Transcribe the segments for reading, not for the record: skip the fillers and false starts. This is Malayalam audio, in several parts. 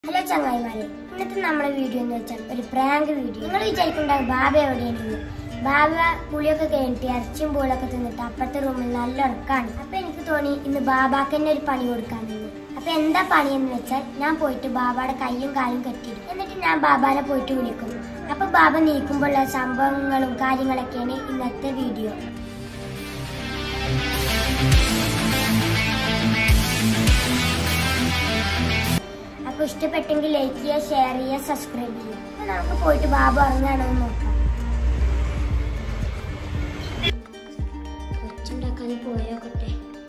Hello ചങ്ങായിമാരെ, ഇന്നത്തെ നമ്മുടെ വീഡിയോ എന്ന് വെച്ചാൽ ഒരു പ്രാങ്ക് വീഡിയോ. നിങ്ങൾ വിചാരിക്കുന്നുണ്ടാവും ബാബ എവിടെയാണെന്ന്. ബാബ പുളിയൊക്കെ കഴിഞ്ഞിട്ട് ഇറച്ചിയും പൂളൊക്കെ തിന്നിട്ട് അപ്പുറത്തെ റൂമിൽ നല്ല ഉറക്കാണ്. അപ്പൊ എനിക്ക് തോന്നി ഇന്ന് ബാബാക്ക് തന്നെ ഒരു പണി കൊടുക്കാമെന്ന്. അപ്പൊ എന്താ പണി എന്ന് വെച്ചാൽ ഞാൻ പോയിട്ട് ബാബയുടെ കയ്യും കാലും കെട്ടിയിടും. എന്നിട്ട് ഞാൻ ബാബാനെ പോയിട്ട് വിളിക്കും. അപ്പൊ ബാബ നീക്കുമ്പോഴുള്ള സംഭവങ്ങളും കാര്യങ്ങളൊക്കെയാണ് ഇന്നത്തെ വീഡിയോ. അപ്പോൾ ഇഷ്ടപ്പെട്ടെങ്കിൽ ലൈക്ക് ചെയ്യുക, ഷെയർ ചെയ്യുക, സബ്സ്ക്രൈബ് ചെയ്യുക. അപ്പോൾ നമുക്ക് പോയിട്ട് ബാബ ഉറങ്ങാണോ എന്ന് നോക്കാം. കൊച്ചുണ്ടാക്കാൻ പോയോട്ടെ.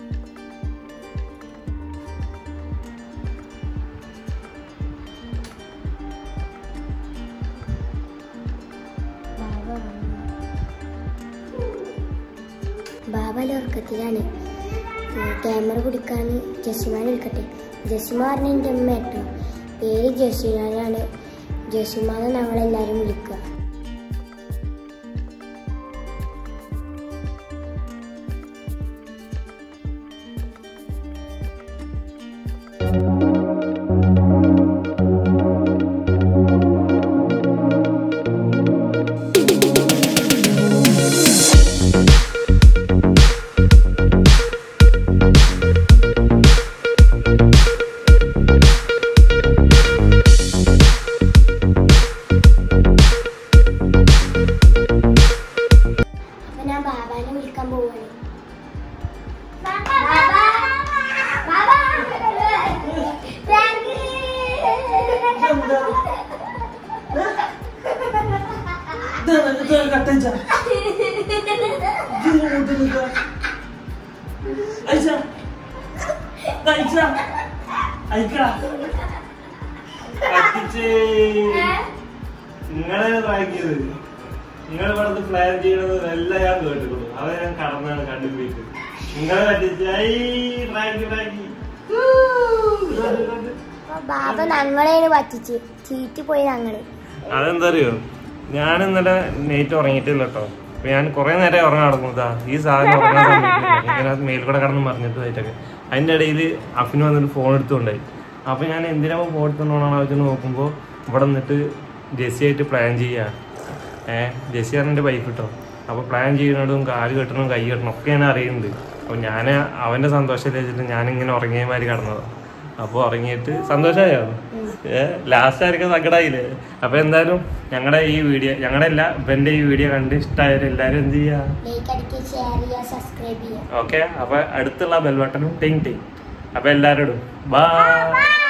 ബാബ ഉറക്കത്തിലാണ്. ക്യാമറ പിടിക്കാൻ ജസ്മാൻ വിളിക്കട്ടെ. ജസ്മ പറഞ്ഞ എൻ്റെ അമ്മ കേട്ടോ. പേര് ജസ്മാനാണ്. ജസ്മാനെ ഞങ്ങളെല്ലാവരും വിളിക്കുക. ബാബാനെ വിളിക്കാൻ പോവാണ്. നിങ്ങൾ പറഞ്ഞ് പ്ലാൻ ചെയ്യണത് എല്ലാം ഞാൻ കേട്ടിട്ടുള്ളൂ. അത് ഞാൻ കടന്നാണ് കണ്ടുപിടിച്ചത്. നിങ്ങളെ ബാബ ഞങ്ങളെയാണ് പറ്റിച്ച് ചീറ്റി പോയി ഞങ്ങള്. അതെന്താ അറിയോ, ഞാൻ ഇന്നലെ നൈറ്റ് ഉറങ്ങിയിട്ടില്ല കേട്ടോ. അപ്പൊ ഞാൻ കുറെ നേരം ഉറങ്ങാൻ നടക്കുന്നതാ. ഈ സാധനം ഉറങ്ങാൻ സമയത്ത് ഇങ്ങനെ മേൽക്കൂടെ കടന്ന് മറിഞ്ഞിട്ടായിട്ടൊക്കെ. അതിന്റെ ഇടയിൽ അഫിന് വന്നിട്ട് ഫോൺ എടുത്തുകൊണ്ടായി. അപ്പൊ ഞാൻ എന്തിനാ ഫോൺ എടുത്തുകൊണ്ടാണ് വെച്ച് നോക്കുമ്പോ ഇവിടെ നിന്നിട്ട് ജെസ്സി ആയിട്ട് പ്ലാൻ ചെയ്യാ. ജെസ്സിയാണ് എൻ്റെ വൈഫ് കിട്ടോ. അപ്പോൾ പ്ലാൻ ചെയ്യുന്നതും കാല് കെട്ടണം കൈ കെട്ടണം ഒക്കെ ഞാൻ അറിയുന്നുണ്ട്. അപ്പോൾ ഞാൻ അവൻ്റെ സന്തോഷത്തിൽ വെച്ചിട്ട് ഞാനിങ്ങനെ ഉറങ്ങിയ മാതിരി കിടന്നതാണ്. അപ്പോൾ ഉറങ്ങിയിട്ട് സന്തോഷമായോ? ലാസ്റ്റ് ആയിരിക്കും സങ്കടമായില്ലേ? അപ്പോൾ എന്തായാലും ഞങ്ങളുടെ ഈ വീഡിയോ, ഞങ്ങളുടെ എല്ലാ ഇവൻ്റെ ഈ വീഡിയോ കണ്ട് ഇഷ്ടമായാലും എല്ലാവരും എന്ത് ചെയ്യുക, ഓക്കെ. അപ്പോൾ അടുത്തുള്ള ബെൽ ബട്ടണും ടിങ് ടിങ്. അപ്പോൾ എല്ലാവരും ഇടും. ബൈ.